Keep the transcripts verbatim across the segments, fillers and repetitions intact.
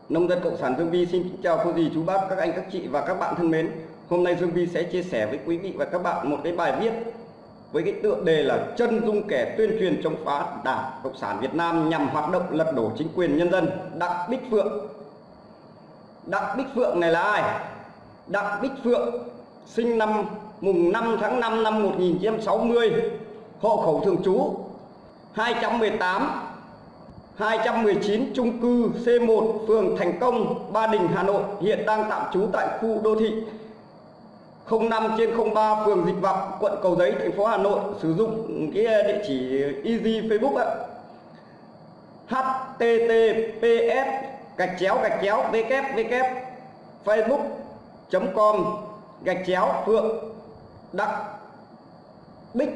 Nông dân Cộng sản Dương Vi xin kính chào cô dì, chú bác, các anh, các chị và các bạn thân mến. Hôm nay Dương Vi sẽ chia sẻ với quý vị và các bạn một cái bài viết với cái tựa đề là chân dung kẻ tuyên truyền chống phá Đảng Cộng sản Việt Nam nhằm hoạt động lật đổ chính quyền nhân dân, Đặng Bích Phượng. Đặng Bích Phượng này là ai? Đặng Bích Phượng sinh năm mùng năm tháng năm năm một nghìn chín trăm sáu mươi, hộ khẩu thường trú hai trăm mười tám hai trăm mười chín chung cư C một, phường Thành Công, Ba Đình, Hà Nội, hiện đang tạm trú tại khu đô thị không năm trên không ba, phường Dịch Vọng, quận Cầu Giấy, thành phố Hà Nội, sử dụng cái địa chỉ e giê Facebook ạ. H T T P S gạch chéo gạch chéo www facebook chấm com gạch chéo Phượng Đặng Bích.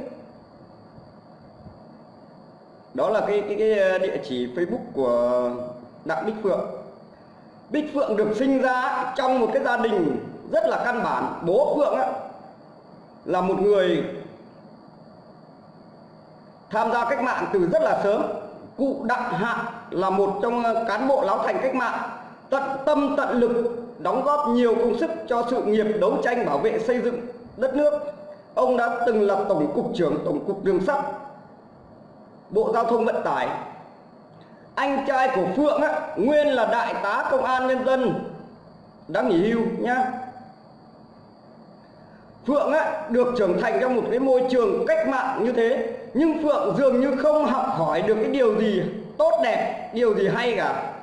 Đó là cái, cái, cái địa chỉ Facebook của Đặng Bích Phượng. Bích Phượng được sinh ra trong một cái gia đình rất là căn bản. Bố Phượng á, là một người tham gia cách mạng từ rất là sớm. Cụ Đặng Hạ là một trong cán bộ lão thành cách mạng, tận tâm tận lực đóng góp nhiều công sức cho sự nghiệp đấu tranh bảo vệ xây dựng đất nước. Ông đã từng là Tổng cục trưởng Tổng cục Đường sắt, Bộ Giao thông Vận tải. Anh trai của Phượng á, nguyên là Đại tá Công an Nhân dân, đã nghỉ hưu nhá. Phượng á, được trưởng thành trong một cái môi trường cách mạng như thế, nhưng Phượng dường như không học hỏi được cái điều gì tốt đẹp, điều gì hay cả.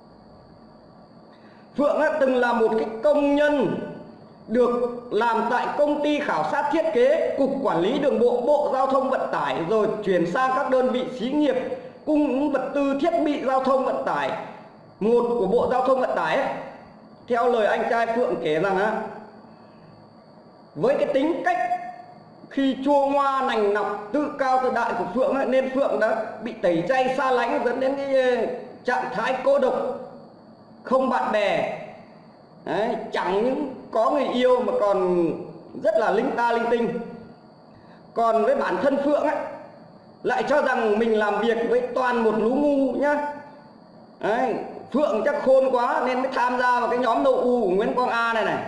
Phượng á, từng là một cái công nhân được làm tại công ty khảo sát thiết kế, Cục Quản lý Đường bộ, Bộ Giao thông Vận tải, rồi chuyển sang các đơn vị xí nghiệp cung ứng vật tư thiết bị giao thông vận tải một của Bộ Giao thông Vận tải ấy. Theo lời anh trai Phượng kể rằng á, với cái tính cách khi chua ngoa nành nọc, tự cao tự đại của Phượng ấy, nên Phượng đã bị tẩy chay xa lánh, dẫn đến cái trạng thái cô độc, không bạn bè. Đấy, chẳng những có người yêu mà còn rất là linh ta linh tinh. Còn với bản thân Phượng ấy, lại cho rằng mình làm việc với toàn một lũ ngu nhá. Đấy, Phượng chắc khôn quá nên mới tham gia vào cái nhóm đầu U của Nguyễn Quang A này này.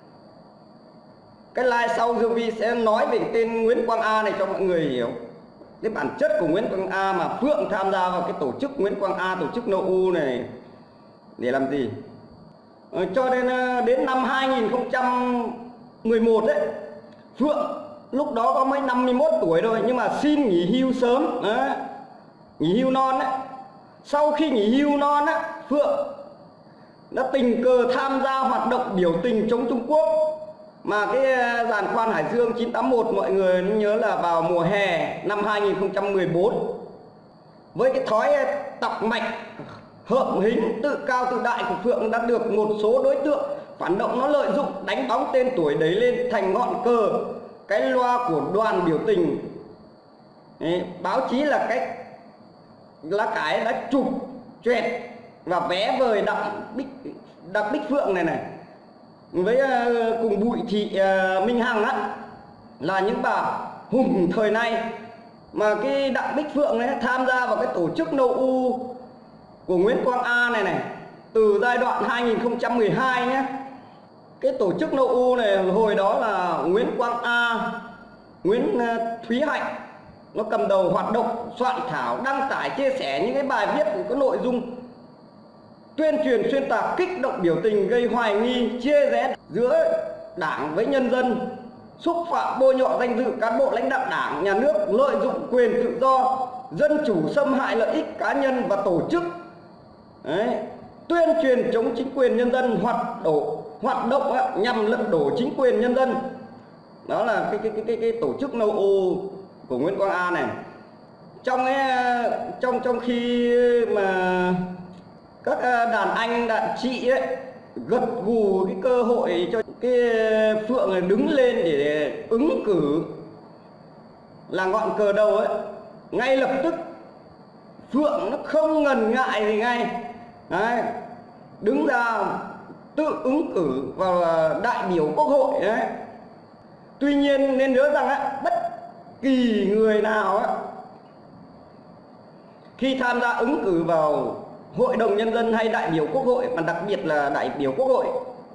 Cái like sau Dương Vi sẽ nói về cái tên Nguyễn Quang A này cho mọi người hiểu cái bản chất của Nguyễn Quang A, mà Phượng tham gia vào cái tổ chức Nguyễn Quang A, tổ chức nô u này để làm gì. Ờ, cho nên đến năm hai nghìn không trăm mười một đấy, Phượng lúc đó có mấy năm mươi mốt tuổi rồi, nhưng mà xin nghỉ hưu sớm, đấy, nghỉ hưu non đấy. Sau khi nghỉ hưu non á, Phượng đã tình cờ tham gia hoạt động biểu tình chống Trung Quốc, mà cái giàn khoan Hải Dương chín tám mốt mọi người nhớ là vào mùa hè năm hai nghìn không trăm mười bốn. Với cái thói tọc mạch hợm hĩnh tự cao tự đại của Phượng đã được một số đối tượng phản động nó lợi dụng, đánh bóng tên tuổi đẩy lên thành ngọn cờ cái loa của đoàn biểu tình. Đấy, báo chí là cách lá cải đã chụp choẹt và vé vời Đặng Bích Đặng Bích Phượng này này với uh, cùng Bùi Thị uh, Minh Hằng á, là những bà hùng thời nay. Mà cái Đặng Bích Phượng này tham gia vào cái tổ chức nô u của Nguyễn Quang A này này từ giai đoạn hai nghìn không trăm mười hai nhé. Cái tổ chức nô u này hồi đó là Nguyễn Quang A, Nguyễn Thúy Hạnh nó cầm đầu hoạt động, soạn thảo, đăng tải, chia sẻ những cái bài viết có nội dung tuyên truyền xuyên tạc, kích động biểu tình, gây hoài nghi, chia rẽ giữa Đảng với nhân dân, xúc phạm bôi nhọ danh dự cán bộ lãnh đạo Đảng, nhà nước, lợi dụng quyền tự do dân chủ, xâm hại lợi ích cá nhân và tổ chức. Đấy, tuyên truyền chống chính quyền nhân dân, hoạt đổ hoạt động á, nhằm lật đổ chính quyền nhân dân. Đó là cái cái cái cái, cái tổ chức nô u của Nguyễn Quang A này. Trong cái trong trong khi mà các đàn anh đàn chị ấy gật gù cái cơ hội cho cái Phượng này đứng lên để ứng cử là ngọn cờ đầu ấy, ngay lập tức Phượng nó không ngần ngại gì ngay. Đấy, đứng ra tự ứng cử vào đại biểu Quốc hội đấy. Tuy nhiên nên nhớ rằng á, bất kỳ người nào á, khi tham gia ứng cử vào Hội đồng Nhân dân hay đại biểu Quốc hội, mà đặc biệt là đại biểu Quốc hội,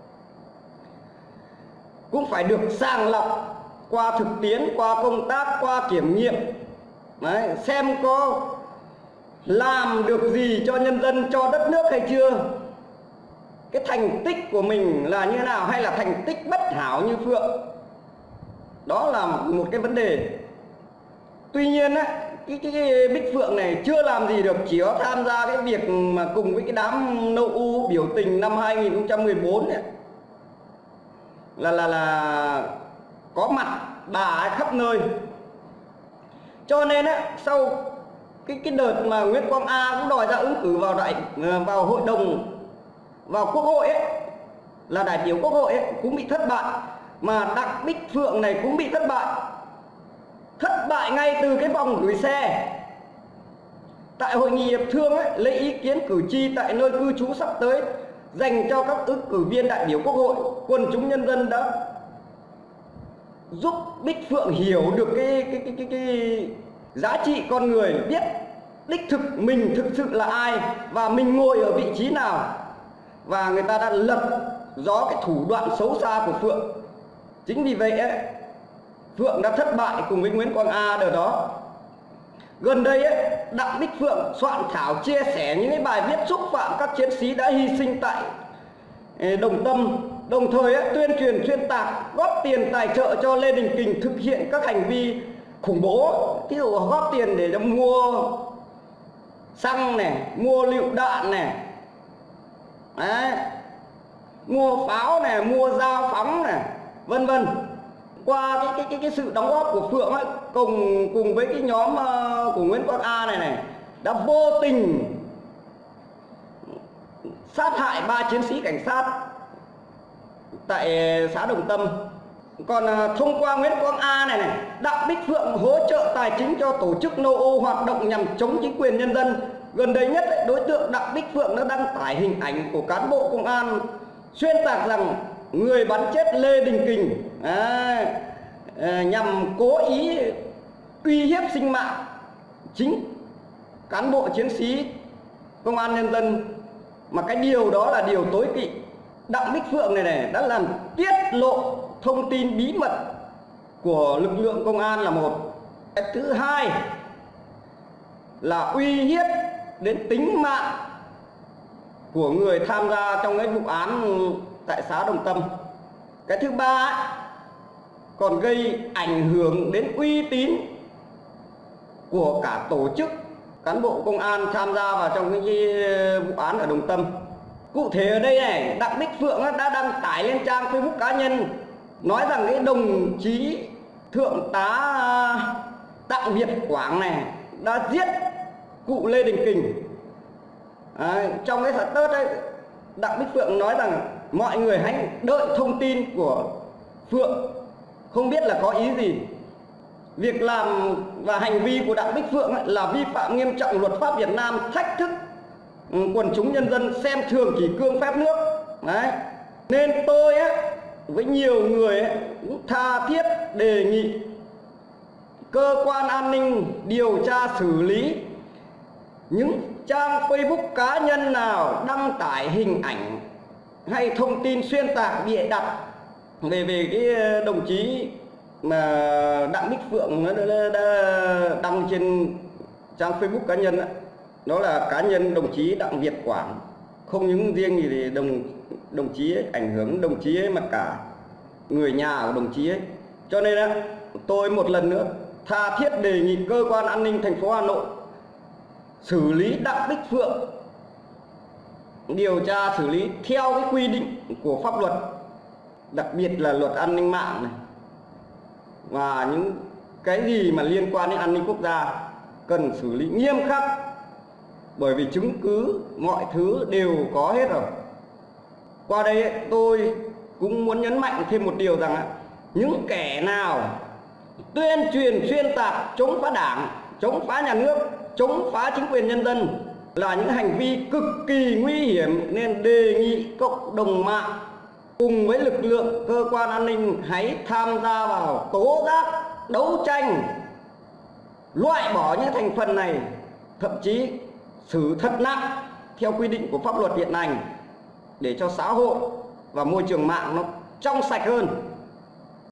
cũng phải được sàng lọc qua thực tiễn, qua công tác, qua kiểm nghiệm. Đấy, xem có làm được gì cho nhân dân, cho đất nước hay chưa. Cái thành tích của mình là như thế nào, hay là thành tích bất hảo như Phượng. Đó là một cái vấn đề. Tuy nhiên á, cái, cái, cái Bích Phượng này chưa làm gì được, chỉ có tham gia cái việc mà cùng với cái đám nâu u biểu tình năm hai nghìn không trăm mười bốn này, là là là có mặt bà ấy khắp nơi. Cho nên á, sau cái cái đợt mà Nguyễn Quang A cũng đòi ra ứng cử vào đại vào hội đồng, vào Quốc hội ấy, là đại biểu Quốc hội ấy, cũng bị thất bại, mà Đặng Bích Phượng này cũng bị thất bại. Thất bại ngay từ cái vòng gửi xe. Tại hội nghị hiệp thương ấy, lấy ý kiến cử tri tại nơi cư trú sắp tới dành cho các ứng cử viên đại biểu Quốc hội, quần chúng nhân dân đã giúp Bích Phượng hiểu được cái cái cái cái, cái giá trị con người, biết đích thực mình thực sự là ai và mình ngồi ở vị trí nào. Và người ta đã lật gió cái thủ đoạn xấu xa của Phượng. Chính vì vậy ấy, Phượng đã thất bại cùng với Nguyễn Quang A đợt đó. Gần đây ấy, Đặng Bích Phượng soạn thảo chia sẻ những cái bài viết xúc phạm các chiến sĩ đã hy sinh tại Đồng Tâm, đồng thời ấy, tuyên truyền xuyên tạc, góp tiền tài trợ cho Lê Đình Kình thực hiện các hành vi khủng bố. Ví dụ góp tiền để mua xăng này, mua lựu đạn này, đấy, mua pháo này, mua dao phóng này, vân vân. Qua cái cái cái cái sự đóng góp của Phượng ấy, cùng cùng với cái nhóm uh, của Nguyễn Quang A này này đã vô tình sát hại ba chiến sĩ cảnh sát tại xã Đồng Tâm. Còn uh, thông qua Nguyễn Quang A này này, Đặng Bích Phượng hỗ trợ tài chính cho tổ chức nô ô hoạt động nhằm chống chính quyền nhân dân. Gần đây nhất ấy, đối tượng Đặng Bích Phượng đã đăng tải hình ảnh của cán bộ công an xuyên tạc rằng người bắn chết Lê Đình Kình à, à, nhằm cố ý uy hiếp sinh mạng chính cán bộ chiến sĩ công an nhân dân, mà cái điều đó là điều tối kỵ. Đặng Bích Phượng này này đã làm tiết lộ thông tin bí mật của lực lượng công an là một. Cái thứ hai là uy hiếp đến tính mạng của người tham gia trong cái vụ án tại xã Đồng Tâm. Cái thứ ba còn gây ảnh hưởng đến uy tín của cả tổ chức cán bộ công an tham gia vào trong cái vụ án ở Đồng Tâm. Cụ thể ở đây này, Đặng Bích Phượng đã đăng tải lên trang Facebook cá nhân nói rằng cái đồng chí Thượng tá Đặng Việt Quảng này đã giết cụ Lê Đình Kình. À, trong cái status ấy, Đặng Bích Phượng nói rằng mọi người hãy đợi thông tin của Phượng, không biết là có ý gì. Việc làm và hành vi của Đặng Bích Phượng ấy là vi phạm nghiêm trọng luật pháp Việt Nam, thách thức quần chúng nhân dân, xem thường kỷ cương phép nước. Đấy. Nên tôi ấy, với nhiều người ấy, cũng tha thiết đề nghị cơ quan an ninh điều tra xử lý những trang Facebook cá nhân nào đăng tải hình ảnh hay thông tin xuyên tạc bịa đặt về về cái đồng chí mà Đặng Bích Phượng nó đã, đã đăng trên trang Facebook cá nhân đó. Đó là cá nhân đồng chí Đặng Việt Quảng, không những riêng gì thì đồng đồng chí ấy, ảnh hưởng đồng chí ấy mà cả người nhà của đồng chí ấy. Cho nên á, tôi một lần nữa tha thiết đề nghị cơ quan an ninh thành phố Hà Nội xử lý Đặng Bích Phượng, điều tra xử lý theo cái quy định của pháp luật, đặc biệt là luật an ninh mạng này, và những cái gì mà liên quan đến an ninh quốc gia cần xử lý nghiêm khắc, bởi vì chứng cứ mọi thứ đều có hết rồi. Qua đây tôi cũng muốn nhấn mạnh thêm một điều rằng những kẻ nào tuyên truyền xuyên tạc chống phá Đảng, chống phá nhà nước, chống phá chính quyền nhân dân là những hành vi cực kỳ nguy hiểm, nên đề nghị cộng đồng mạng cùng với lực lượng cơ quan an ninh hãy tham gia vào tố giác, đấu tranh, loại bỏ những thành phần này, thậm chí xử thật nặng theo quy định của pháp luật hiện hành để cho xã hội và môi trường mạng nó trong sạch hơn.